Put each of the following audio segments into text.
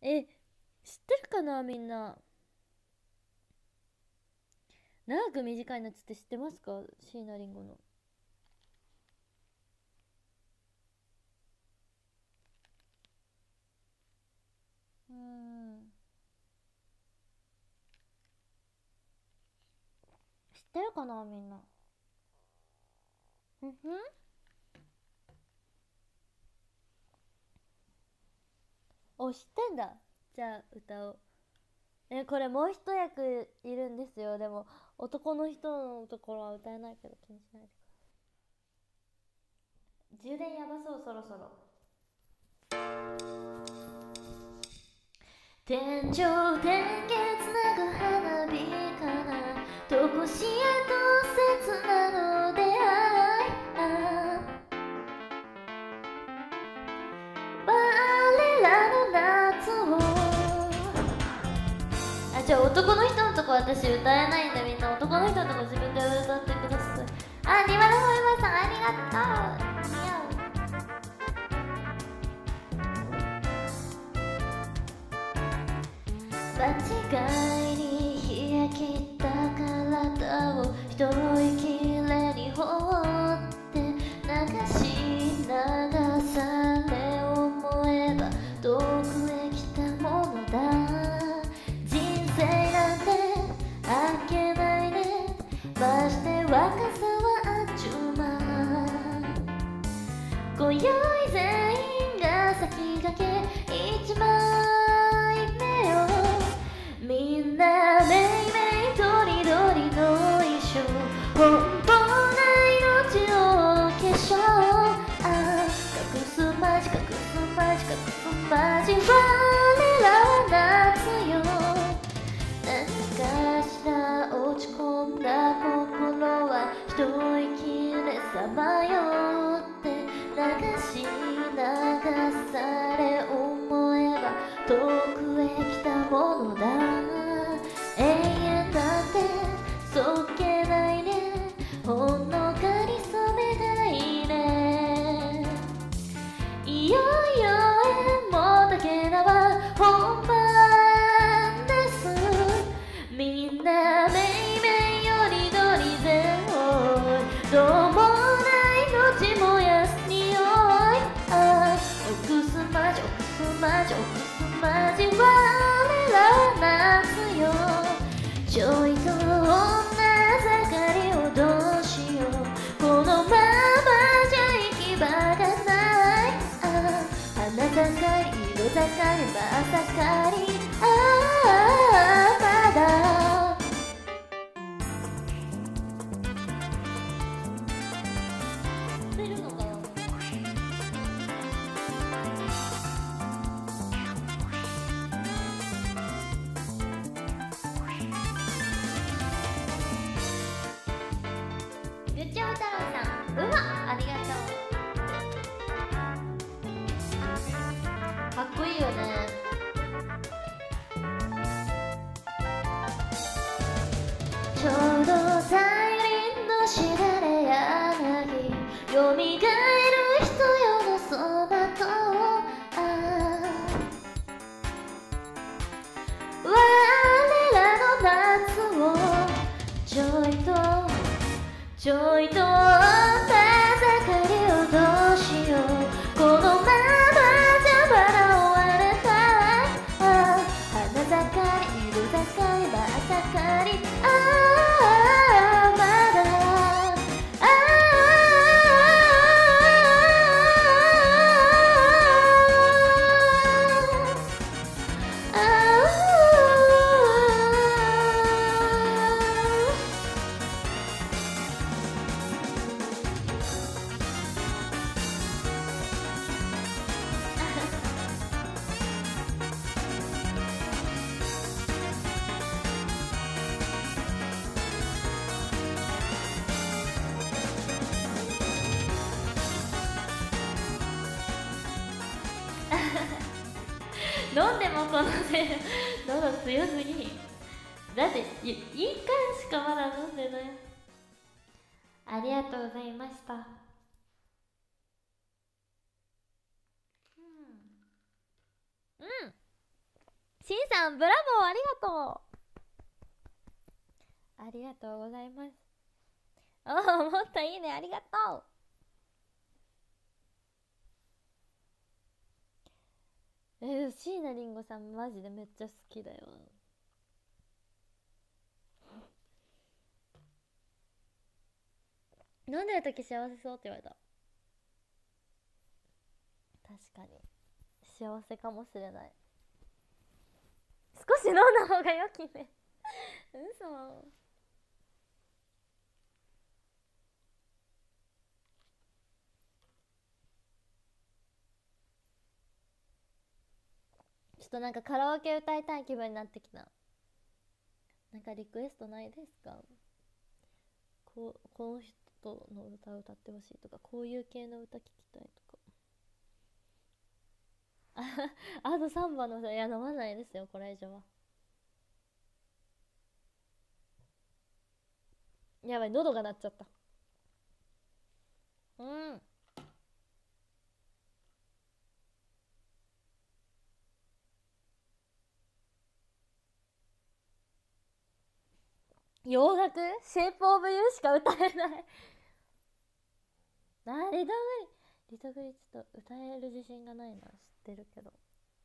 え、知ってるかなみんな。長く短い夏って知ってますか？椎名林檎の。うーん。知ってるかなみんな。ふふん。お、知ってんだ。じゃあ歌おう。これもう一役いるんですよ。でも男の人のところは歌えないけど気にしないで。充電やばそう、そろそろ。天井天気つなぐ花火かな、とこしえと切なの出会い、我らの夏を。じゃあ男の人のとこ私歌えないんで、みんな男の人のとこ自分で歌ってください。ニワのほいまさんありがとう。間違いに冷え切った体を一息れに放って流し流され、思えば遠くへ来たものだ。人生なんてあっけないね、まして若さはあっちゅう間。今宵全員が先駆け一枚目を、みんなめいめいとりどりの衣装、奔放な命を化粧。隠すまじ隠すまじ隠すまじ、我らは夏よ。何かしら落ち込んだ心は一息でさまよって、流し流され、思えば遠くへ来たものだ。永遠なんてそっけないね、ほんのかりそめがいいね。いよいよもだけなは本番です。みんなめいめいよりどりぜおい、どうもない命もやすにおい。おくすまじおくすまじおくすまじ、我ら夏よ。ちょいと女盛りをどうしよう、このままじゃ行き場がない。花盛り色盛り真っ盛り、まだ出るのかな。ゆっちゃう太郎さん、うわありがとう。かっこいいよね。ちょうど大輪のしだれ柳、よみがえる人よのそばと、我らの夏をちょいとちょいと女盛りをどうしよう、このままじゃバラ終われない。花盛り色盛り真っ盛り、まだ飲んでもこのね喉強すぎ。だって1回しかまだ飲んでない。ありがとうございました。うん、うん、 しんさんブラボー、ありがとう、ありがとうございます。ああ、もっといいね、ありがとう。椎名林檎さんマジでめっちゃ好きだよ。飲んでる時幸せそうって言われた。確かに幸せかもしれない。少し飲んだ方が良きね嘘。ちょっとなんかカラオケ歌いたい気分になってきた。なんかリクエストないですか？この人の歌を歌ってほしいとか、こういう系の歌聞きたいとかあと3番の歌、いや飲まないですよこれ以上は。やばい、喉が鳴っちゃった。洋楽シェイプオブユーしか歌えないリトグリちょっと歌える自信がないな。知ってるけど。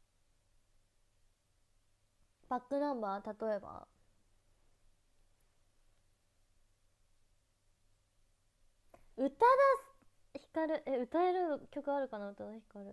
バックナンバー、例えば宇多田ヒカル、歌える曲あるかな。宇多田ヒカル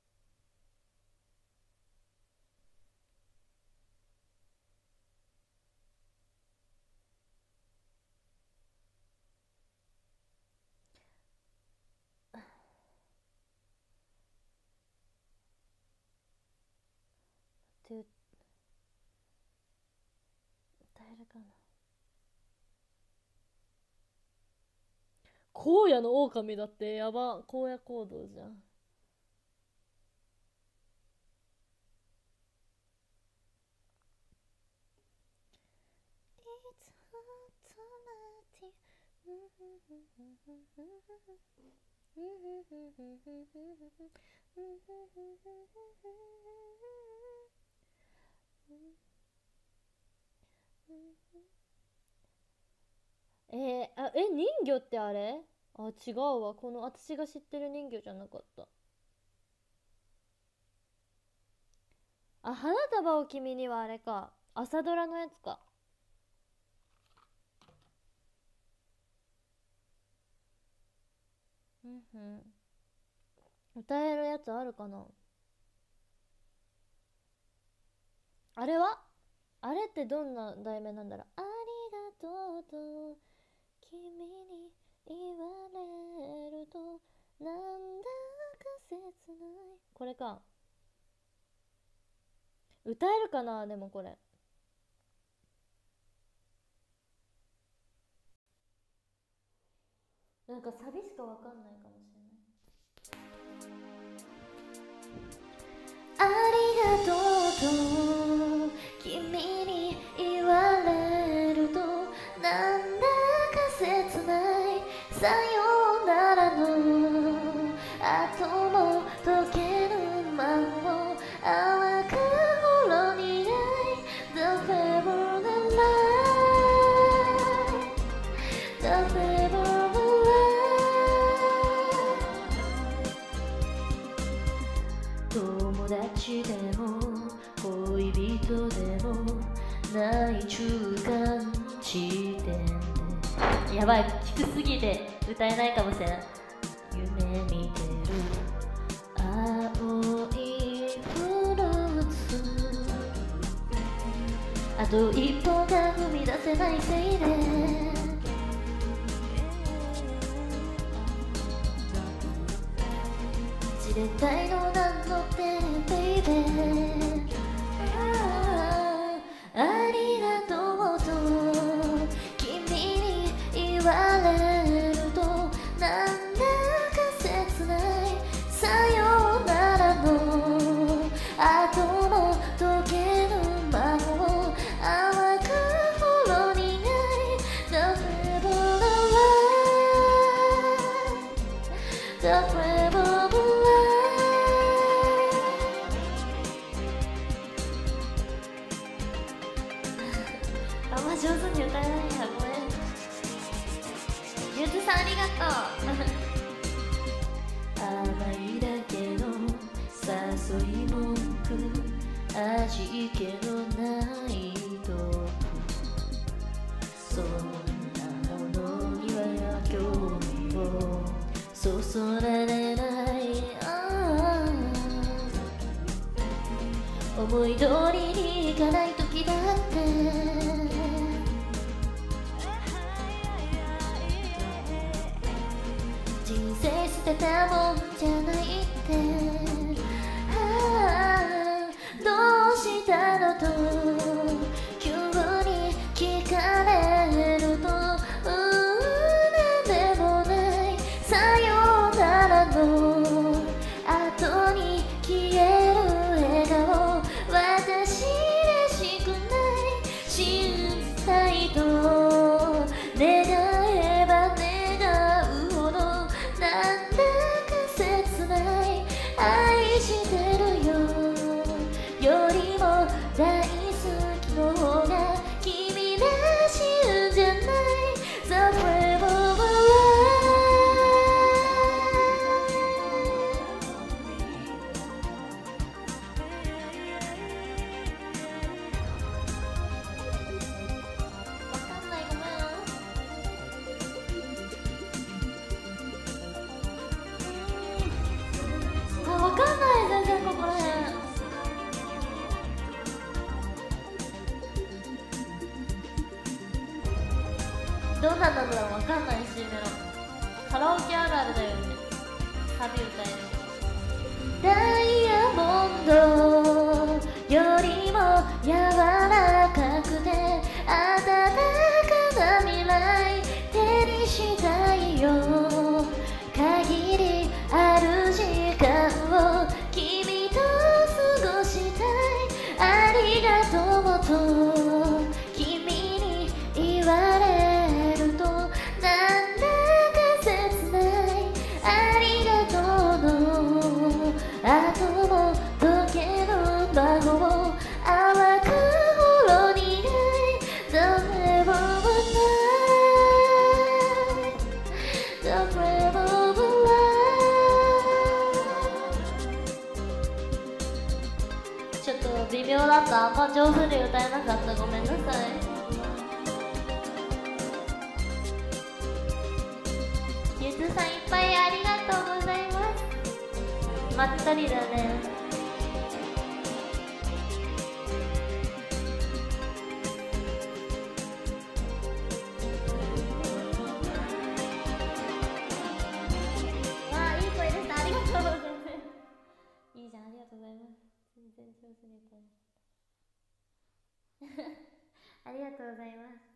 って歌えるかな。荒野の狼だって。やば、荒野行動じゃん。人魚ってあれ？あ、違うわ。この私が知ってる人魚じゃなかった。あ、花束を君にはあれか。朝ドラのやつか。歌えるやつあるかな。あれは？あれってどんな題名なんだろう。ありがとうと君に言われるとなんだか切ない。これか。歌えるかな。でもこれなんかサビしかわかんないかもしれない。ありがとうと君に言われるとなんだか切ない。さよならの後も溶ける間も淡くほろ苦い The fever of life The fever of life 友達でも恋人でもない中間地点で。やばい、低すぎて歌えないかもしれない。夢見てる青いフルーツあと一歩が踏み出せないせいでじれったいのなんのってベイベーありがとうと君に言われるとなんだか切ないさよならの後も溶ける間も淡くほろ苦い The fever of life The fever of life 争い文句味気のないトークそんなものには興味をそそられない思い通りにいかない時だって人生捨てたもんじゃないってどうしたのと急に聞かれるとなんでもないさようならの後に消える笑顔私らしくない信じたいと願えば願うほどなんだか切ない愛してるよよりも大好きの方が君らしいんじゃない The Flame of Love わかんないごめんわかんない全然ここらへんどんなんなんだろうわかんないしメロカラオケあるあるだよねサビ歌えるダイヤモンドよりも柔らかくて温かな未来手にしたいよ限りある時間を君と過ごしたいありがとうと君に言われるとなんだか切ないありがとうの後も時計の魔法淡くほろ苦い The Flame of Life The Flame of Life ちょっと微妙だったあんま上手に歌えなかったごめんなさいゆずさんいっぱいありがとうございますまったりだねわあいい声でしたありがとうございますいいじゃんありがとうございます全然上手に歌えありがとうございます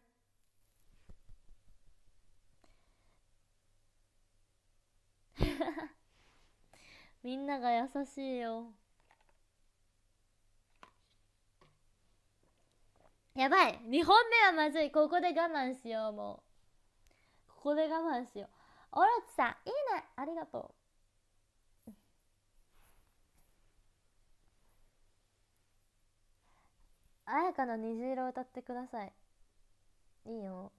みんなが優しいよやばい2本目はまずいここで我慢しようもうここで我慢しようオロチさんいいねありがとうあやかの虹色歌ってくださいいいよ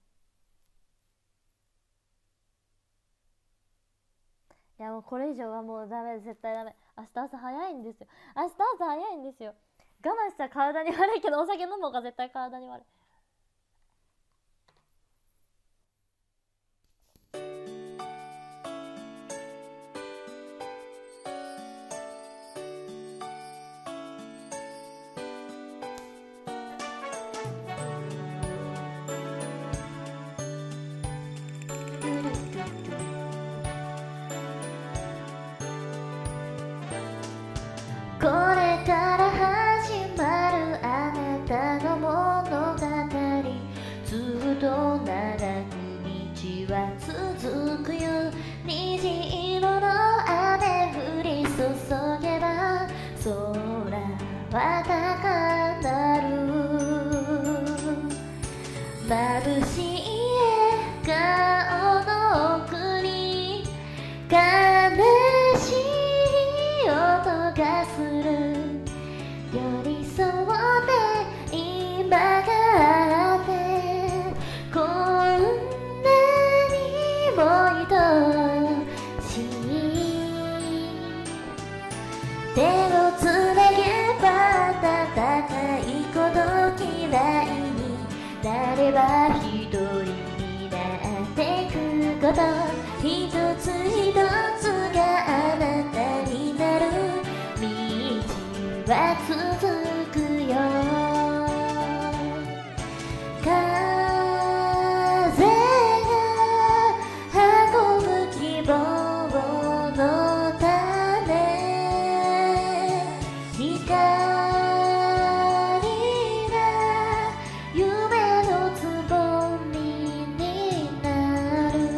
いやもうこれ以上はもうダメ絶対ダメ明日朝早いんですよ明日朝早いんですよ我慢したら体に悪いけどお酒飲む方が絶対体に悪いこれから始まるあなたの物語ずっと長く道は続くよ虹色の雨降り注げば空は高鳴る眩しい笑顔の奥に悲しい音がする寄り添って今があってこんなにも愛しい手をれば一人になってくこと、一つ一つがあなたになる道は続くよ。風が運ぶ希望の種、光が夢のつぼみになる。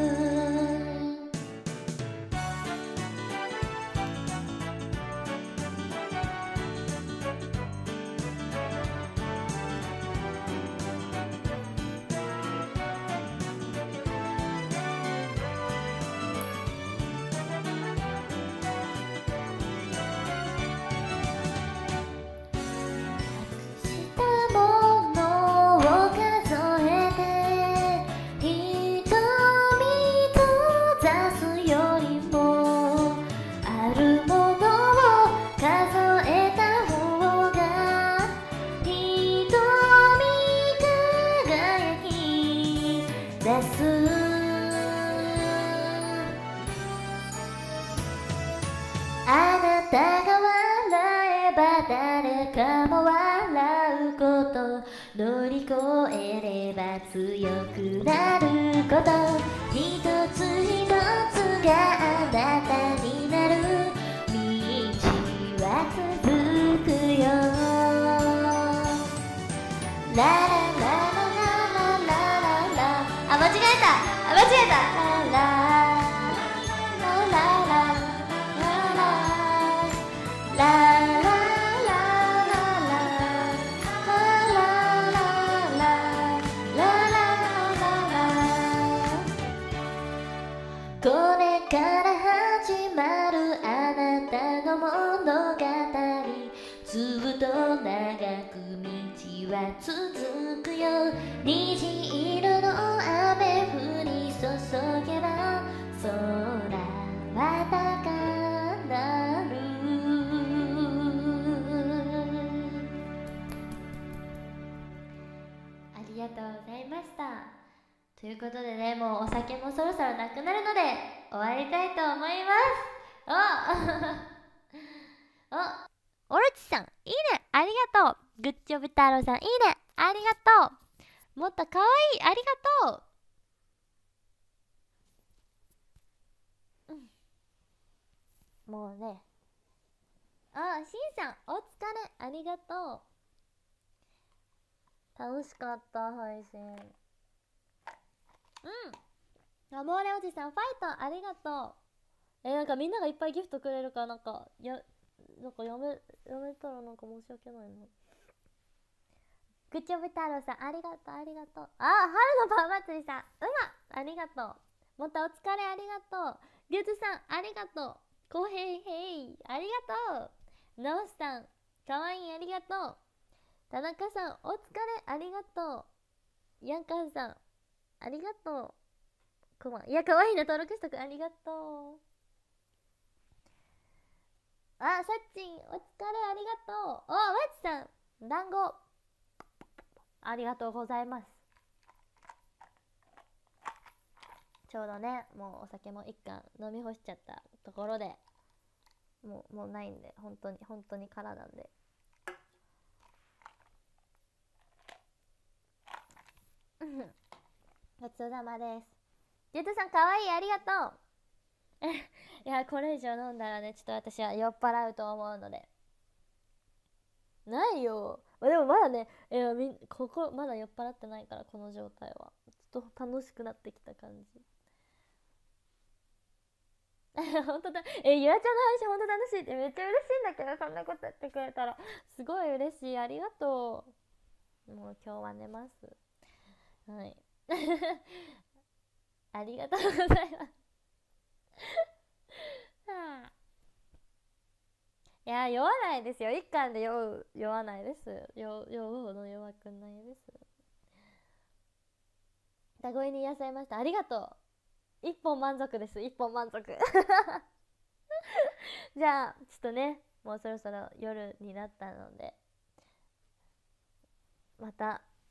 したものを数えて瞳閉ざすよりも、あるものを数えた方が瞳輝き出す。あなたが笑えば誰かも笑うこと、乗り越えれば強くなること、一つ一つがあなたになる道は続くよ。ララララララララ、あ、間違えた、間違えた。ラララララララララこれから始まるあなたの物語、ずっと長く道は続くよ。虹色の雨降り注げば空は高鳴る。ありがとうございました。ということでね、もうお酒もそろそろなくなるので終わりたいと思います。おオロチさんいいね、ありがとう。グッジョブ太郎さんいいね、ありがとう。もっとかわいい、ありがとう。もうね、しんさんお疲れ、ありがとう。楽しかった配信。アモーレおじさんファイトありがとう。なんかみんながいっぱいギフトくれるからなんか読めたらなんか申し訳ないな。グッジョブ太郎さんありがとう、ありがとう。春のパン祭りさんありがとう。またお疲れありがとう。リュウズさんありがとう。コヘイヘイありがとう。ナオスさんかわいいありがとう。田中さんお疲れありがとう。ヤンカンさんありがとう。いや、かわいいな、登録しとく。ありがとう。さっちん、お疲れ、ありがとう。わちさん、団子。ありがとうございます。ちょうどね、もうお酒も一貫飲み干しちゃったところで、もうないんで、本当に空なんで。ごちそうさまです。ゆうとさんかわいい、ありがとう。いや、これ以上飲んだらね、ちょっと私は酔っ払うと思うので。ないよ。でもまだね、ここまだ酔っ払ってないから、この状態はちょっと楽しくなってきた感じ。本当だ。ゆらちゃんの配信本当楽しいってめっちゃ嬉しいんだけど、そんなことやってくれたらすごい嬉しい。ありがとう。もう今日は寝ます。はい。ありがとうございます。いや、酔わないですよ。一貫で酔わないです。酔うほど弱くないです。歌声に癒されました。ありがとう。一本満足です。一本満足。じゃあ、ちょっとね、もうそろそろ夜になったので、また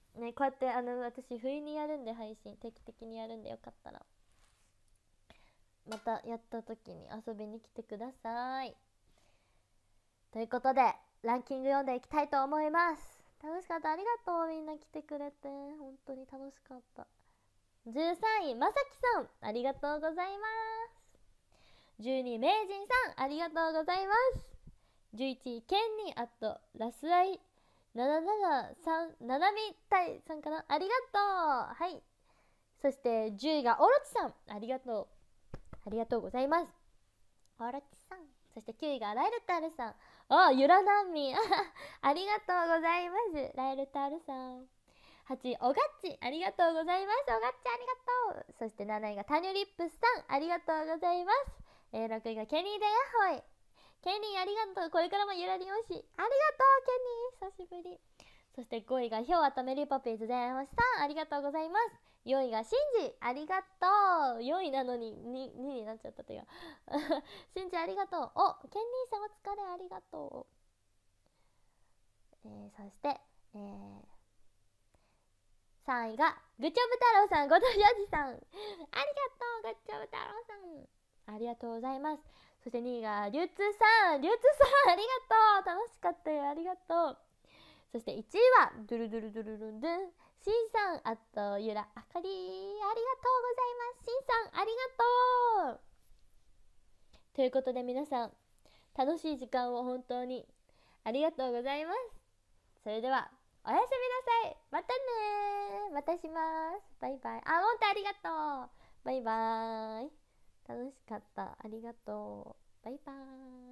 ね、こうやって私不意にやるんで、配信定期的にやるんで、よかったらまたやった時に遊びに来てください。ということでランキング読んでいきたいと思います。楽しかった、ありがとう、みんな来てくれて本当に楽しかった。13位まさきさん、ありがとうございます。12位名人さん、ありがとうございます。11位ケンニーラスアイ773ななみたいさんかな、ありがとう。はい、そして10位がオロチさん、ありがとう、ありがとうございます、オロチさん。そして9位がライルタールさん、ゆら難民ありがとうございます、ライルタールさん。8位おがっち、ありがとうございます、おがっちありがとう。そして7位がタニュリップスさん、ありがとうございます。6位がケニーでヤッホイ、ケニーありがとう、これからもゆらりおし、ありがとうケニー、久しぶり。そして5位がヒョウアとメリーポピーズでんほしさん、ありがとうございます。4位がシンジ、ありがとう。4位なのに 2になっちゃったというシンジありがとう。ケンニーさんお疲れ、ありがとう。そして、3位がグチョブ太郎さん、ごとじおじさん、ありがとう、グチョブ太郎さん、ありがとうございます。そして2位がリュウツーさん、ありがとう、楽しかったよ、ありがとう。そして1位はドゥルドゥルドゥルルンドゥン、シンさん、あとゆらあかり、ありがとうございます。シンさんありがとう。ということで皆さん、楽しい時間を本当にありがとうございます。それではおやすみなさい。またね、またします。バイバイ。本当ありがとう。バイバイ。楽しかった、ありがとう。バイバイ。